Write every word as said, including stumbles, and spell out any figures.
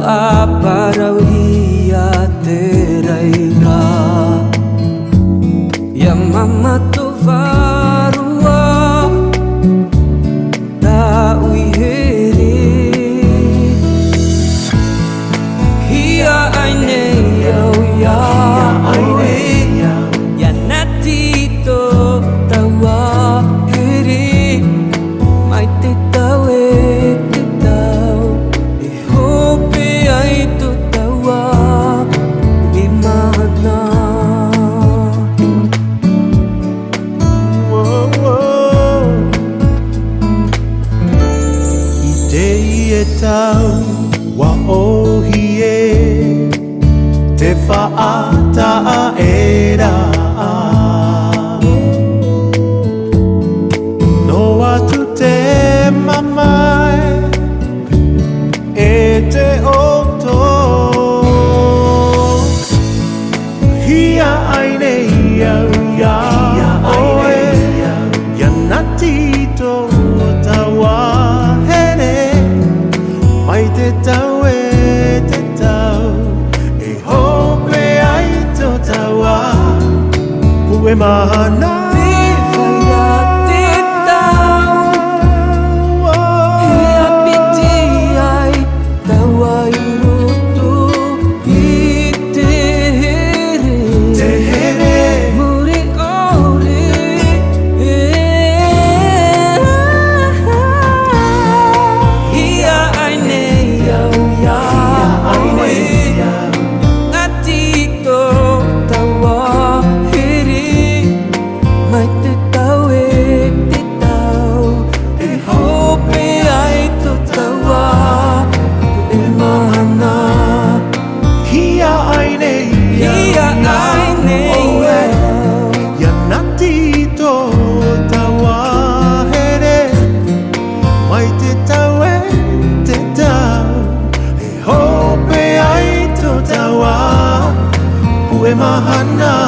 tāu'a parau ia te reira. Ia mama tō vārua tā'u i here. Hia'ai nei au ia ōhie. Ia nati tō tāua here. Mai te tau e te tau, e hope ai tō tāua Pu'e Mahana. I teie tau wa ōhie, te faataa ēraa. No atu te mamae e te roto. Hia'ai nei au ia ōhie. Ia nati tō tāua here. Mai te tau e te tau, e hope ai tō tāua Pu'e Mahana. Te whaia te tau, he āpiti ai tāua i roto i te here. Te here. Muri ore, hia'ai nei au ia ōhie. Nati tō tāua here. Mai te tau e te tau, e hope ai tō tāua Pu'e Mahana. Hia'ai nei Hia'ai nei au. Ia nati tō tāua here. Mai te tau e te tau, e hope ai tō tāua Pu'e Mahana.